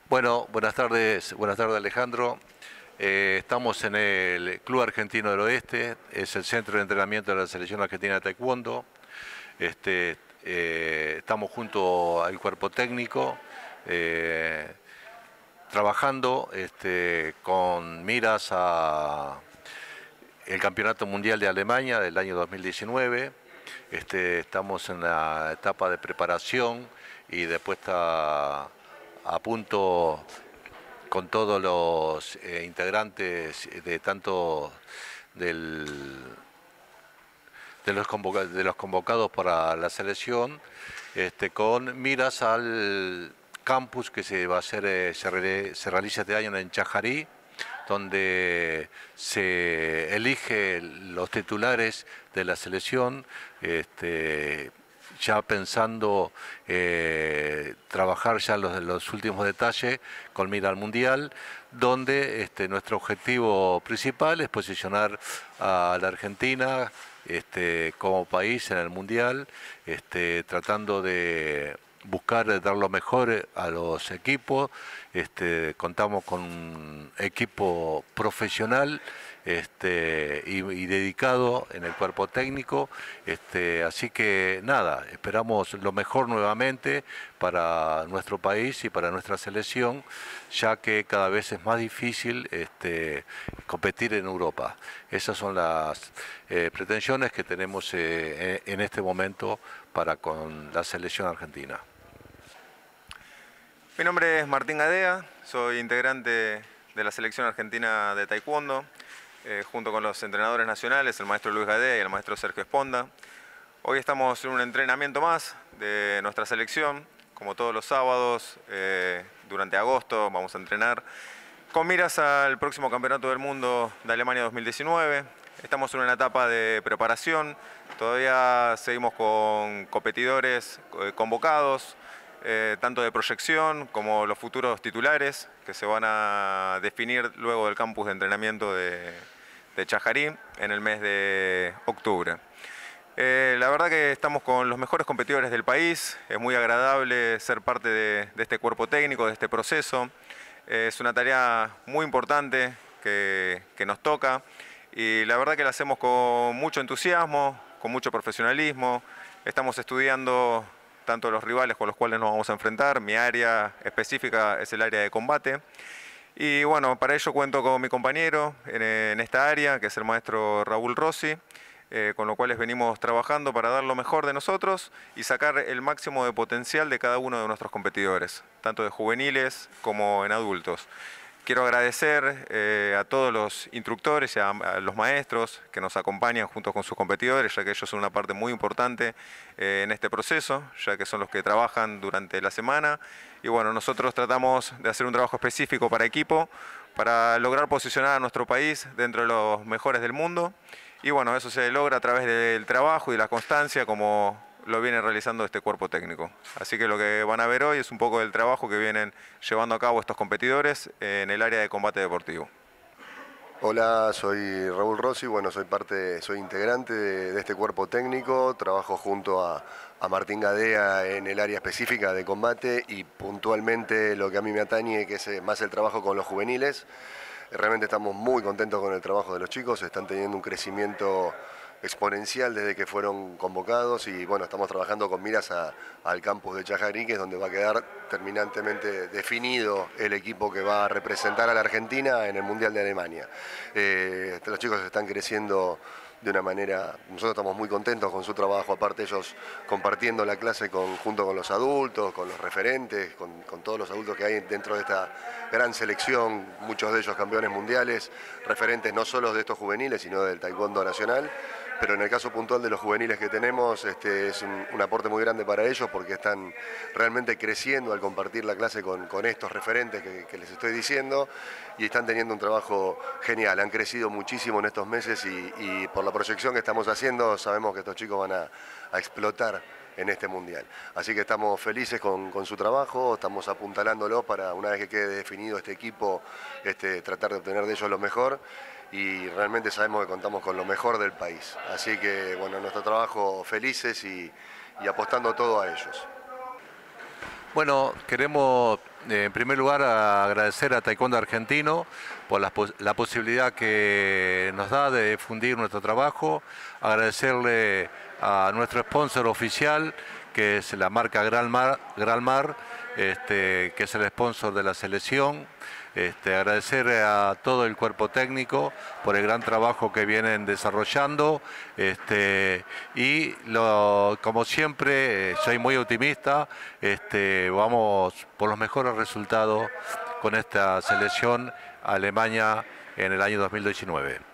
Bueno, buenas tardes Alejandro. Estamos en el Club Argentino del Oeste, es el centro de entrenamiento de la Selección Argentina de Taekwondo. Estamos junto al cuerpo técnico, trabajando con miras a el Campeonato Mundial de Alemania del año 2019. Estamos en la etapa de preparación y de puesta a punto con todos los integrantes de tanto de los convocados para la selección, con miras al campus que se va a hacer, se realiza este año en Chajarí, donde se elige los titulares de la selección, ya pensando trabajar ya los últimos detalles con mira al Mundial, donde nuestro objetivo principal es posicionar a la Argentina como país en el Mundial, tratando de buscar dar lo mejor a los equipos. Contamos con un equipo profesional y dedicado en el cuerpo técnico, así que nada, esperamos lo mejor nuevamente para nuestro país y para nuestra selección, ya que cada vez es más difícil competir en Europa. Esas son las pretensiones que tenemos en este momento para con la selección argentina. Mi nombre es Martín Gadea, soy integrante de la selección argentina de Taekwondo, junto con los entrenadores nacionales, el maestro Luis Gadea y el maestro Sergio Esponda. Hoy estamos en un entrenamiento más de nuestra selección, como todos los sábados, durante agosto vamos a entrenar, con miras al próximo Campeonato del Mundo de Alemania 2019. Estamos en una etapa de preparación, todavía seguimos con competidores convocados, tanto de proyección como los futuros titulares que se van a definir luego del campus de entrenamiento de Chajarí en el mes de octubre. La verdad que estamos con los mejores competidores del país, es muy agradable ser parte de este cuerpo técnico, de este proceso. Es una tarea muy importante que nos toca y la verdad que la hacemos con mucho entusiasmo, con mucho profesionalismo. Estamos estudiando tanto los rivales con los cuales nos vamos a enfrentar. Mi área específica es el área de combate. Y bueno, para ello cuento con mi compañero en esta área, que es el maestro Raúl Rossi, con lo cual venimos trabajando para dar lo mejor de nosotros y sacar el máximo de potencial de cada uno de nuestros competidores, tanto de juveniles como en adultos. Quiero agradecer a todos los instructores y a los maestros que nos acompañan junto con sus competidores, ya que ellos son una parte muy importante en este proceso, ya que son los que trabajan durante la semana. Y bueno, nosotros tratamos de hacer un trabajo específico para equipo, para lograr posicionar a nuestro país dentro de los mejores del mundo. Y bueno, eso se logra a través del trabajo y la constancia, como lo viene realizando este cuerpo técnico. Así que lo que van a ver hoy es un poco del trabajo que vienen llevando a cabo estos competidores en el área de combate deportivo. Hola, soy Raúl Rossi, bueno, soy integrante de este cuerpo técnico, trabajo junto a Martín Gadea en el área específica de combate y puntualmente lo que a mí me atañe, que es más el trabajo con los juveniles. Realmente estamos muy contentos con el trabajo de los chicos, están teniendo un crecimiento exponencial desde que fueron convocados y bueno, estamos trabajando con miras al campus de Chajarí, que es donde va a quedar terminantemente definido el equipo que va a representar a la Argentina en el Mundial de Alemania. Los chicos están creciendo de una manera, nosotros estamos muy contentos con su trabajo, aparte ellos compartiendo la clase junto con los adultos, con los referentes, con todos los adultos que hay dentro de esta gran selección, muchos de ellos campeones mundiales, referentes no solo de estos juveniles, sino del taekwondo nacional. Pero en el caso puntual de los juveniles que tenemos, es un aporte muy grande para ellos porque están realmente creciendo al compartir la clase con estos referentes que les estoy diciendo y están teniendo un trabajo genial. Han crecido muchísimo en estos meses y por la proyección que estamos haciendo sabemos que estos chicos van a explotar en este Mundial. Así que estamos felices con su trabajo, estamos apuntalándolo para una vez que quede definido este equipo, tratar de obtener de ellos lo mejor. Y realmente sabemos que contamos con lo mejor del país. Así que, bueno, nuestro trabajo felices y apostando todo a ellos. Bueno, queremos en primer lugar, agradecer a Taekwondo Argentino por la posibilidad que nos da de difundir nuestro trabajo, agradecerle a nuestro sponsor oficial, que es la marca Granmar, que es el sponsor de la selección. Agradecer a todo el cuerpo técnico por el gran trabajo que vienen desarrollando, y como siempre soy muy optimista, vamos por los mejores resultados con esta selección Alemania en el año 2019.